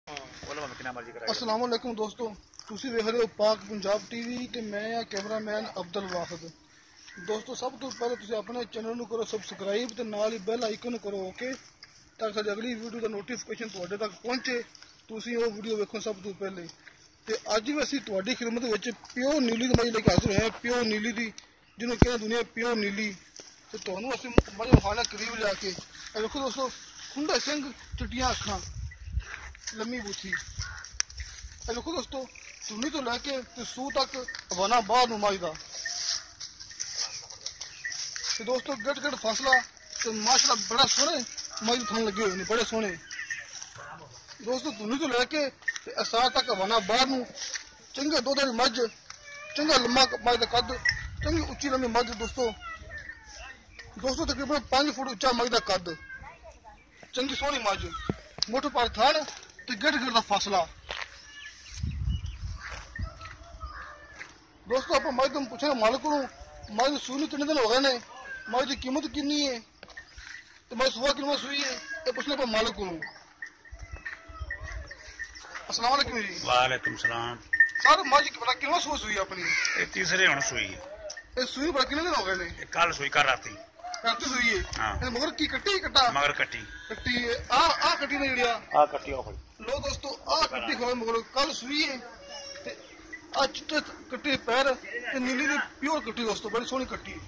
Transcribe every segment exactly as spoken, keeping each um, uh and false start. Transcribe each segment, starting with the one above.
अस्सलाम वालेकुम दोस्तों, ਤੁਸੀਂ ਵੇਖ ਰਹੇ ਹੋ ਪਾਕ ਪੰਜਾਬ ਟੀਵੀ ਤੇ ਮੈਂ ਆ ਕੈਮਰਾਮੈਨ ਅਬਦੁਲ ਵਾਹਿਦ। ਦੋਸਤੋ, ਸਭ ਤੋਂ ਪਹਿਲਾਂ ਤੁਸੀਂ ਆਪਣੇ ਚੈਨਲ ਨੂੰ ਕਰੋ ਸਬਸਕ੍ਰਾਈਬ ਤੇ ਨਾਲ ਹੀ ਬੈਲ ਆਈਕਨ ਨੂੰ ਕਰੋ ਓਕੇ, ਤਾਂ ਕਿ ਸਾਡੀ ਅਗਲੀ ਵੀਡੀਓ ਦਾ ਨੋਟੀਫਿਕੇਸ਼ਨ ਤੁਹਾਡੇ ਤੱਕ ਪਹੁੰਚੇ, ਤੁਸੀਂ ਉਹ ਵੀਡੀਓ ਵੇਖੋ ਸਭ ਤੋਂ ਪਹਿਲੇ। ਤੇ ਅੱਜ ਵੀ ਅਸੀਂ ਤੁਹਾਡੀ ਖਿਦਮਤ ਵਿੱਚ ਪਿਓਰ ਨੀਲੀ ਦੀ ਮੱਝ ਲੈ ਕੇ ਹਾਜ਼ਰ ਹੋਏ ਹਾਂ, ਪਿਓਰ ਨੀਲੀ ਦੀ, ਜਿਹਨੂੰ ਕਹਿੰਦੇ ਦੁਨੀਆ ਪਿਓਰ ਨੀਲੀ। ਤੇ ਤੁਹਾਨੂੰ ਅਸੀਂ ਮੱਝ ਵਿਖਾਉਣਾ ਕਰੀਬ ਲਿਆ ਕੇ। ਇਹ ਵੇਖੋ ਦੋਸਤੋ, ਖੁੰਡਾ ਸਿੰਘ, ਚਿੱਟੀਆਂ ਅੱਖਾਂ, ਲੰਮੀ ਬੂਥੀ। ਇਹ ਵੇਖੋ ਦੋਸਤੋ, ਚੁੰਨੀ ਤੋਂ ਲੈ ਕੇ ਤੇ ਸੂ ਤੱਕ ਹਵਾਨਾ ਬਾਹਰ ਨੂੰ ਮੱਝ ਦਾ। ਤੇ ਦੋਸਤੋ, ਗੱਡ ਗੱਡ ਫਸਲਾ ਤੇ ਮਾਸ਼ਾਅੱਲਾ ਬੜਾ ਸੋਹਣੇ ਮੱਝ ਥਣ ਲੱਗੇ ਹੋਏ ਨੇ, ਬੜੇ ਸੋਹਣੇ ਦੋਸਤੋ। ਚੁੰਨੀ ਤੋਂ ਲੈ ਕੇ ਤੇ ਅਸਾਰ ਤੱਕ ਹਵਾਨਾ ਬਾਹਰ ਨੂੰ, ਚੰਗੇ ਦੁੱਧ ਵਾਲੀ ਮੱਝ, ਚੰਗਾ ਲੰਮਾ ਮੱਝ ਦਾ ਕੱਦ, ਚੰਗੀ ਉੱਚੀ ਲੰਮੀ ਮੱਝ ਦੋਸਤੋ। ਦੋਸਤੋ ਤਕਰੀਬਨ ਪੰਜ ਫੁੱਟ ਉੱਚਾ ਮੱਝ ਦਾ ਕੱਦ, ਚੰਗੀ ਸੋਹਣੀ ਮੱਝ, ਮੋਟੇ ਪਰ ਥਣ ਤੇ ਗੱਡ ਗੱਡ ਦਾ ਫਸਲਾ। ਦੋਸਤੋ, ਆਪਾਂ ਮੱਝ ਤੋਂ ਪੁੱਛਾਂਗੇ ਮਾਲਕ ਨੂੰ, ਮੱਝ ਦੀ ਸੂਈ ਨੂੰ ਕਿੰਨੇ ਦਿਨ ਹੋ ਗਏ ਨੇ, ਮੱਝ ਦੀ ਕੀਮਤ ਕਿੰਨੀ ਹੈ ਤੇ ਮੱਝ ਸੁਬਹ ਕਿੰਨੀ ਸੂਈ ਹੈ, ਇਹ ਪੁੱਛਣਾ ਆਪਾਂ ਮਾਲਕ ਨੂੰ। अस्सलाम वालेकुम जी। वालेकुम सलाम। सर, मझ बड़ा कितना सुबह सुई अपनी? ये तीसरे हुण सुई है। ये सुई बड़ा कितने दिन हो गए ने? कल सुई कर राती। राती सुई है। हां। ये मगर की कट्टी कट्टा? मगर कट्टी। कट्टी आ आ कट्टी ने जड़िया। आ कट्टी ओ खड़ी। लो दोस्तों, आ कट्टी खोल मगर कल सुई है ते आ चिट्टे कट्टी पैर ते नीली दी प्योर कट्टी दोस्तों, बड़ी सोहनी कट्टी।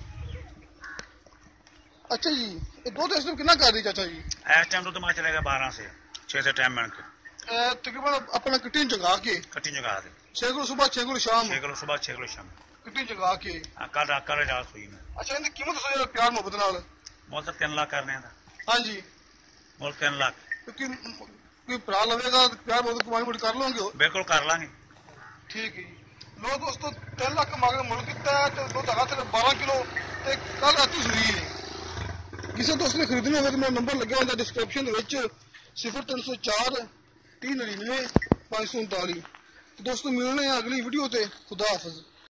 अच्छा जी, ये दो इस टाइम कितना कर रही चाचा जी? इस टाइम तो तुम्हारा चलेगा बारह से छह से टाइम मिनट तकरीबन अपना कट्टी जगा के कट्टी जगा दे, छह किलो सुबह छह किलो शाम, छह किलो सुबह छह किलो शाम कट्टी जगा के। कल कल रात सुई में। अच्छा, इनकी कीमत सो प्यार मोहब्बत नाल मोल तो तीन लाख करने दा। हां जी, मोल तीन लाख। क्योंकि कोई भरा लवेगा तो प्यार मोहब्बत कमाई मुड़ी कर लोगे? बिल्कुल कर लांगे। ठीक है। लो दोस्तों, तीन लाख मगर मुल किता है तो दो धागा तक बारह किलो ते कल राती सुई है। किसी दोस्त ने खरीदनी होवे तो मेरा नंबर लगे होंदा डिस्क्रिप्शन दे विच सिफर तीन सौ चार तीन नड़िनवे पाँच सौ उनताली। दोस्तों, मिलने हैं अगली वीडियो ते। खुदा हाफिज।